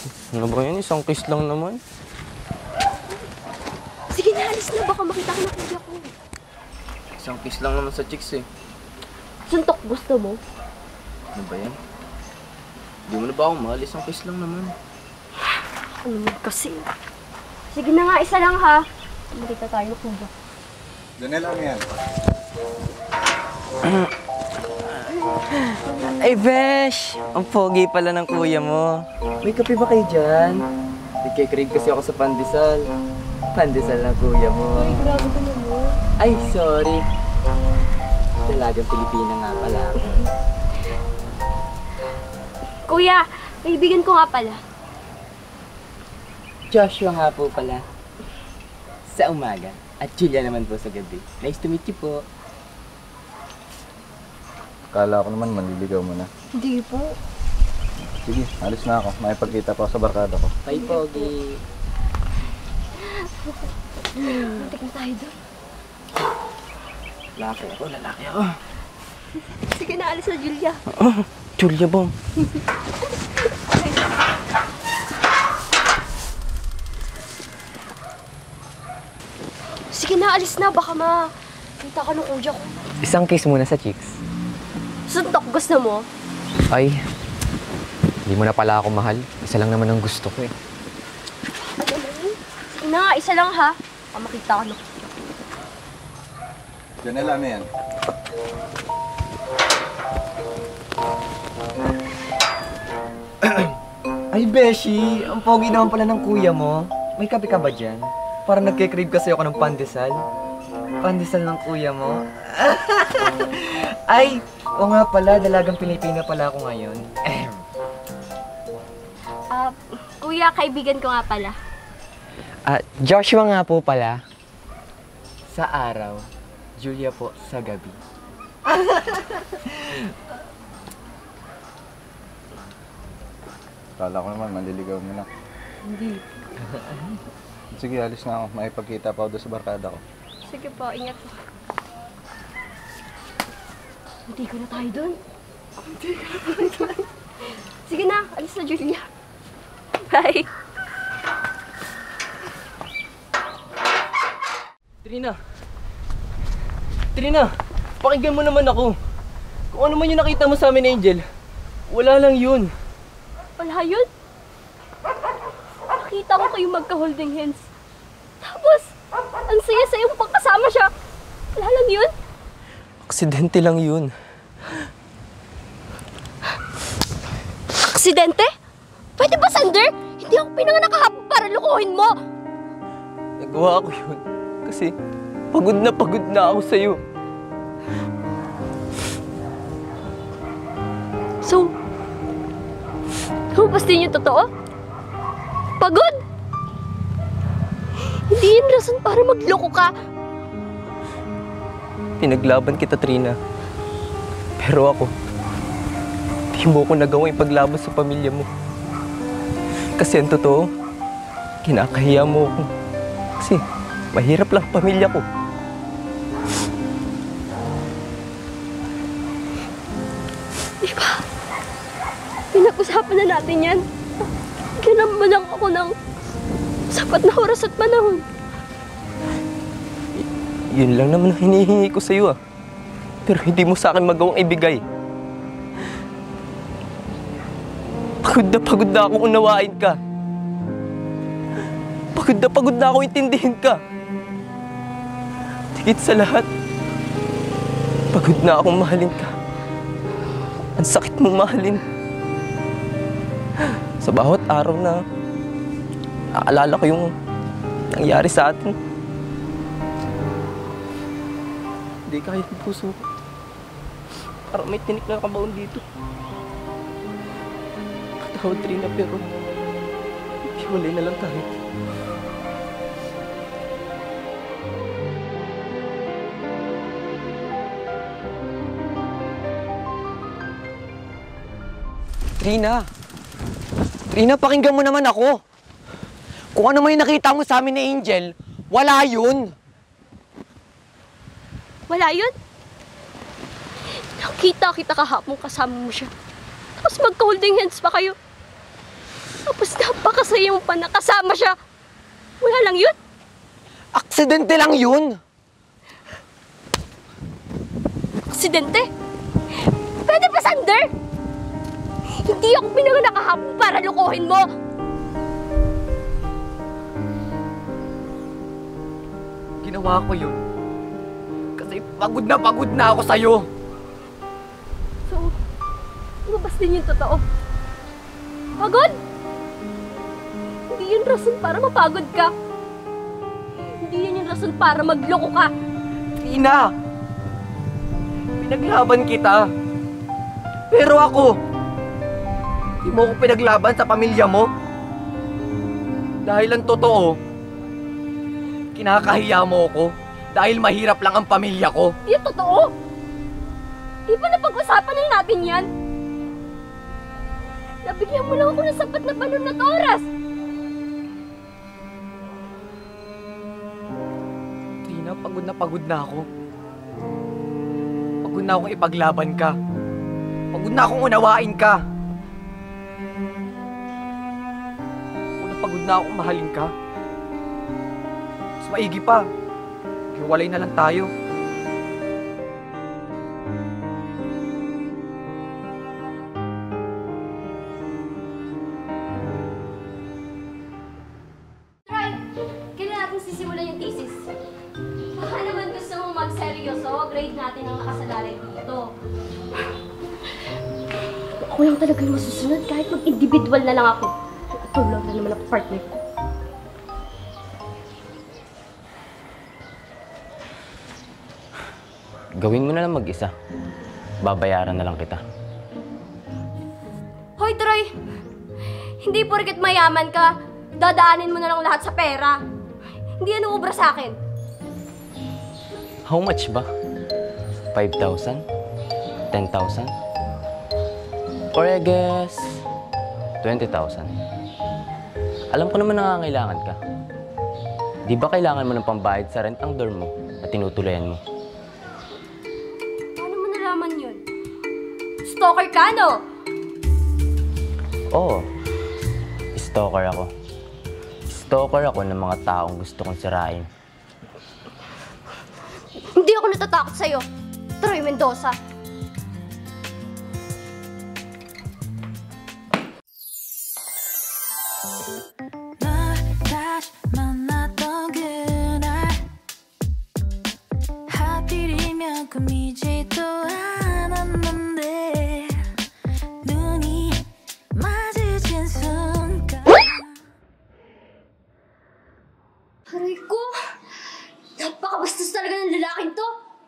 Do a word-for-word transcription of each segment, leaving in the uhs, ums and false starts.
Ano ba yan? Isang kiss lang naman. Sige na, alis na. Baka makita ka na kuya ko. Isang kiss lang naman sa chicks eh. Suntok gusto mo? Ano ba yan? Di mo na ba ako mahal? Isang kiss lang naman. Ano mo kasi? Sige na nga, isa lang ha. Makita tayo na kuya. Janelle, ano yan? Ay, Besh! Ang pogi pala ng kuya mo. May kape ba kayo dyan? Nagkikrave kasi ako sa pandesal. Pandesal ng kuya mo. Ay, grabe ka naman. Ay, sorry. Dalagang Pilipina nga pala. Kuya, kaibigan ko nga pala. Joshua nga po pala. Sa umaga. At Julia naman po sa gabi. Nice to meet you po. Kala ko naman manliligaw mo na. Hindi po. Sige, alis na ako. May pagkita pa ako sa barkada ko. Bye, pogi. Muntik na tayo doon. Lalaki ako, lalaki ako. Sige na, alis na Julia. Oh, Julia bang? Sige na, alis na. Baka makita ka ng kuya ko. Isang kiss muna sa chicks. Suntok gusto mo? Ay, hindi mo na pala ako mahal. Isa lang naman ang gusto ko eh. Ano na yun? Sige na nga, isa lang ha. Baka makita ka ng Janelle, ano yan? Ay, Beshi! Ang pogi naman pala ng kuya mo. May kape ka ba dyan? Parang nagkikrave kasi ako ng pandesal. Pandesal ng kuya mo. Ay! O nga pala, dalagang Pilipina pala ako ngayon. Ah, kuya, kaibigan ko nga pala. Ah, Joshua nga po pala. Sa araw, Julia po sa gabi. Kala ko naman manliligaw mo na. Hindi. Sige, alis na ako. May pagkita pa ako doon sa barkada ko. Sige po, ingat po. Hindi ko na tayo doon. Hindi ko na tayo doon. Sige na, alis na Julia. Bye. Trina! Trina! Pakinggan mo naman ako. Kung ano man yung nakita mo sa amin, Angel, wala lang yun. Wala yun. Nakita ko kayo magka-holding hands. Tapos, ang saya-saya mo pang kasama siya. Wala lang yun. Aksidente lang yun. Aksidente? Pwede ba, Sander? Hindi ako pinanganak kahapon para lukuhin mo. Nagawa ko yun. Kasi pagod na pagod na ako sa'yo. So, lumabas din yung totoo? Pagod? Hindi yun rason para magloko ka. Pinaglaban kita, Trina. Pero ako, di mo ko nagawa yung paglaban sa pamilya mo. Kasi ang totoo, kinakahiya mo ako. Kasi mahirap lang ang pamilya ko. Di ba? Pinag-usapan na natin yan. Bigyan mo lang ako ng sapat na oras at panahon. Y- yun lang naman ang hinihingi ko sa'yo ah. Pero hindi mo sa akin magawang ibigay. Pagod na pagod na akong unawain ka. Pagod na pagod na akong intindihin ka. Higit sa lahat, pagod na akong mahalin ka. Ang sakit mong mahalin. Sa bawat araw na naalala ko yung nangyari sa atin. Hindi kaya yung puso ko. Parang may tinik na kabaon dito. Patawad, Trina, pero hiwalay na lang tayo. Trina! Trina, pakinggan mo naman ako. Kung ano man yung nakita mo sa amin ni Angel, wala yun. Wala yun? Nakita kita kahapon kasama mo siya. Tapos magka-holding hands pa kayo. Tapos na sa'yo pa nakasama siya. Wala lang yun. Aksidente lang yun! Aksidente? Pwede pa, Sander? Hindi ako pinanganak kahapon para lukuhin mo. Ginawa ko yun. Kasi pagod na pagod na ako sa'yo. So, lumabas din yung totoo. Pagod? Hindi yun rason para mapagod ka. Hindi yun yung rason para magloko ka. Tina! Pinaglaban kita. Pero ako, hindi mo ko pinaglaban sa pamilya mo. Dahil ang totoo, kinakahiya mo ako dahil mahirap lang ang pamilya ko. Yung totoo? Di ba napag-usapan na natin yan? Nabigyan mo lang ako ng sapat na balon at oras. Tina, pagod na pagod na ako. Pagod na akong ipaglaban ka. Pagod na akong unawain ka. Pagod na pagod na akong mahalin ka. Mas maigi pa. Hiwalay na lang tayo. Troy, kailan natin sisimulan yung thesis? Baka naman gusto mong magseryoso, grade natin ang nakasalalay dito. Ako lang talaga yung masusunod kahit mag-individual na lang ako. Ito lang na naman ako partner ko. Gawin mo na lang mag-isa. Babayaran na lang kita. Hoy, Troy! Hindi porket mayaman ka, dadaanin mo na lang lahat sa pera. Hindi yan uubra sa akin. How much ba? five thousand? ten thousand? Or I guess, twenty thousand. Alam ko naman nangangailangan ka. Di ba kailangan mo ng pambayad sa rent ang dorm mo at tinutulayan mo? Paano mo nalaman yun? Stalker ka, no? Oo. Stalker ako. Stalker ako ng mga taong gusto kong sirain. Hindi ako natatakot sa'yo. Troy Mendoza. 널 다시 만났던 그날 하필이면 꿈이지도 않았는데 눈이 마주친 순간 Aray ko! Napakabastos talaga ng lalaking to!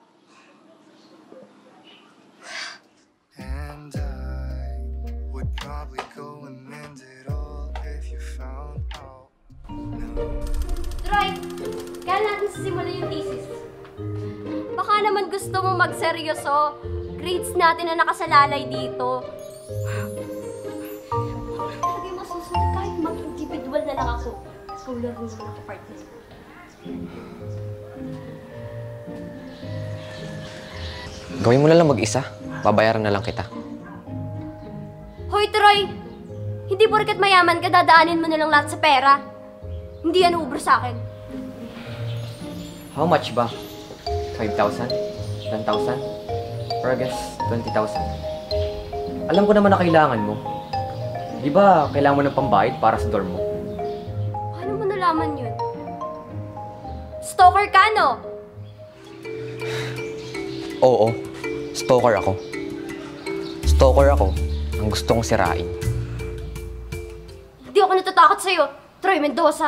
And I would probably go and end it all if you found out. Troy, kaya natin sisimulan yung thesis. Baka naman gusto mo magseryoso. Grades natin na nakasalalay dito. Talaga yung masusunod kahit mag-individual na lang ako. Scholar rin naman ako partner. Gawin mo na lang mag-isa. Babayaran na lang kita. Hoy, Troy! Hindi porket mayaman ka, dadaanin mo na lang lahat sa pera. Hindi yan uubra sa akin. How much ba? five thousand? ten thousand? Or I guess, twenty thousand? Alam ko naman na kailangan mo. Di ba kailangan mo ng pambayad para sa dorm mo? Paano mo nalaman yun? Stalker ka, no? Oo. Stalker ako. Stalker ako ang gusto kong sirain. Hindi ako natatakot sa'yo, Troy Mendoza.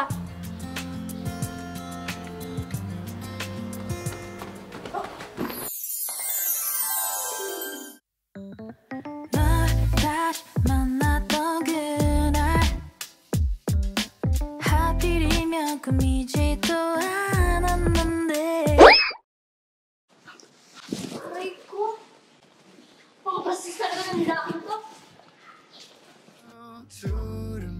널 다시 만났던 그날 하필이면 꿈이지도 않았는데 Aray ko. Pakabastos talaga ng lalaking to. To